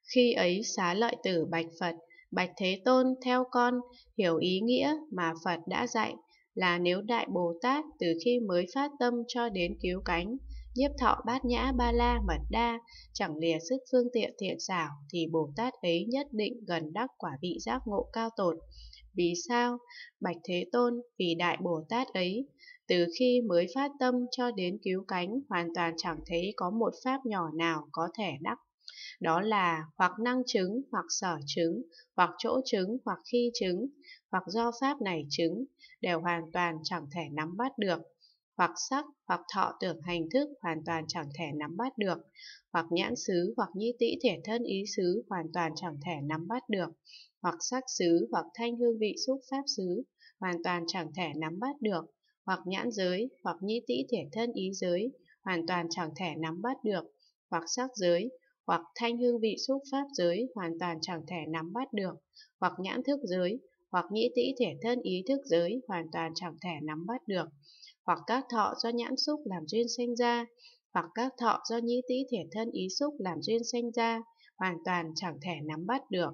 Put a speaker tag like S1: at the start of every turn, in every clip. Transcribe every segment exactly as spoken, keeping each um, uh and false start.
S1: Khi ấy Xá Lợi Tử bạch Phật: Bạch Thế Tôn, theo con hiểu ý nghĩa mà Phật đã dạy là nếu Đại Bồ Tát từ khi mới phát tâm cho đến cứu cánh, nhiếp thọ bát nhã ba la mật đa, chẳng lìa sức phương tiện thiện xảo, thì Bồ Tát ấy nhất định gần đắc quả vị giác ngộ cao tột. Vì sao? Bạch Thế Tôn, vì Đại Bồ Tát ấy, từ khi mới phát tâm cho đến cứu cánh, hoàn toàn chẳng thấy có một pháp nhỏ nào có thể đắc. Đó là hoặc năng chứng, hoặc sở chứng, hoặc chỗ chứng, hoặc khi chứng, hoặc do pháp này chứng, đều hoàn toàn chẳng thể nắm bắt được. Hoặc sắc, hoặc thọ tưởng hành thức hoàn toàn chẳng thể nắm bắt được. Hoặc nhãn xứ, hoặc nhĩ tĩ thể thân ý xứ hoàn toàn chẳng thể nắm bắt được. Hoặc sắc xứ, hoặc thanh hương vị xúc pháp xứ hoàn toàn chẳng thể nắm bắt được. Hoặc nhãn giới, hoặc nhĩ tĩ thể thân ý giới hoàn toàn chẳng thể nắm bắt được. Hoặc sắc giới, hoặc thanh hương vị xúc pháp giới hoàn toàn chẳng thể nắm bắt được. Hoặc nhãn thức giới, hoặc nhĩ tĩ thể thân ý thức giới hoàn toàn chẳng thể nắm bắt được. Hoặc các thọ do nhãn xúc làm duyên sanh ra, hoặc các thọ do nhĩ tĩ thể thân ý xúc làm duyên sanh ra, hoàn toàn chẳng thể nắm bắt được.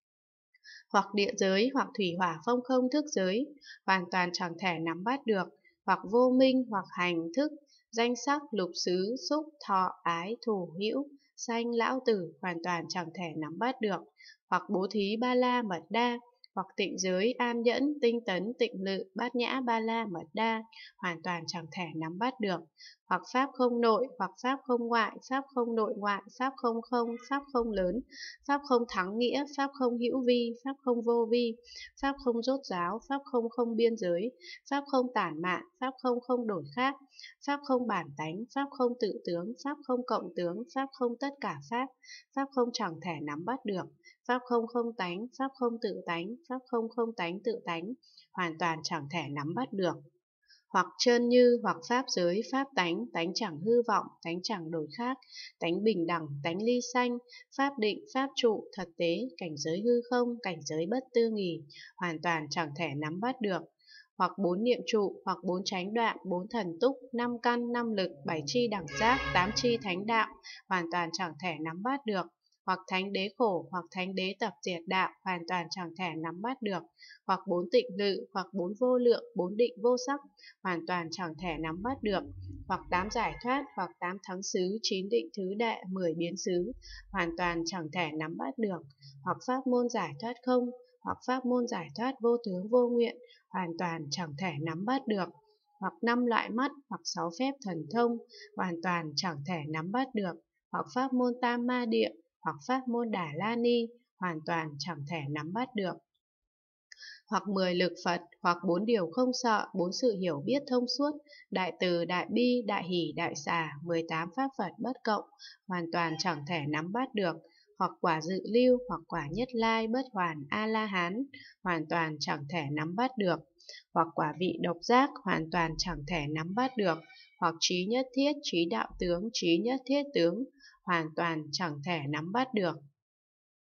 S1: Hoặc địa giới, hoặc thủy hỏa phong không thức giới, hoàn toàn chẳng thể nắm bắt được. Hoặc vô minh, hoặc hành thức, danh sắc, lục xứ, xúc, thọ, ái, thủ, hữu, sanh, lão tử, hoàn toàn chẳng thể nắm bắt được. Hoặc bố thí ba la mật đa, hoặc tịnh giới, an nhẫn, tinh tấn, tịnh lự, bát nhã ba la mật đa, hoàn toàn chẳng thể nắm bắt được. Hoặc pháp không nội, hoặc pháp không ngoại, pháp không nội ngoại, pháp không không, pháp không lớn, pháp không thắng nghĩa, pháp không hữu vi, pháp không vô vi, pháp không rốt ráo, pháp không không biên giới, pháp không tản mạn, pháp không không đổi khác, pháp không bản tánh, pháp không tự tướng, pháp không cộng tướng, pháp không tất cả pháp, pháp không chẳng thể nắm bắt được, pháp không không tánh, pháp không tự tánh, pháp không không tánh tự tánh, hoàn toàn chẳng thể nắm bắt được. Hoặc trơn như, hoặc pháp giới, pháp tánh, tánh chẳng hư vọng, tánh chẳng đổi khác, tánh bình đẳng, tánh ly sanh, pháp định, pháp trụ, thật tế, cảnh giới hư không, cảnh giới bất tư nghì, hoàn toàn chẳng thể nắm bắt được. Hoặc bốn niệm trụ, hoặc bốn chánh đoạn, bốn thần túc, năm căn, năm lực, bảy chi đẳng giác, tám chi thánh đạo, hoàn toàn chẳng thể nắm bắt được. Hoặc thánh đế khổ, hoặc thánh đế tập diệt đạo, hoàn toàn chẳng thể nắm bắt được. Hoặc bốn tịnh lự, hoặc bốn vô lượng, bốn định vô sắc, hoàn toàn chẳng thể nắm bắt được. Hoặc tám giải thoát, hoặc tám thắng xứ, chín định thứ đệ, mười biến xứ, hoàn toàn chẳng thể nắm bắt được. Hoặc pháp môn giải thoát không, hoặc pháp môn giải thoát vô tướng vô nguyện, hoàn toàn chẳng thể nắm bắt được. Hoặc năm loại mắt, hoặc sáu phép thần thông, hoàn toàn chẳng thể nắm bắt được. Hoặc pháp môn tam ma địa, hoặc pháp môn đà la ni, hoàn toàn chẳng thể nắm bắt được. Hoặc mười lực Phật, hoặc bốn điều không sợ, bốn sự hiểu biết thông suốt, đại từ, đại bi, đại hỷ, đại xả, mười tám pháp Phật bất cộng, hoàn toàn chẳng thể nắm bắt được. Hoặc quả dự lưu, hoặc quả nhất lai, bất hoàn, A-la-hán, hoàn toàn chẳng thể nắm bắt được. Hoặc quả vị độc giác, hoàn toàn chẳng thể nắm bắt được. Hoặc trí nhất thiết, trí đạo tướng, trí nhất thiết tướng, hoàn toàn chẳng thể nắm bắt được.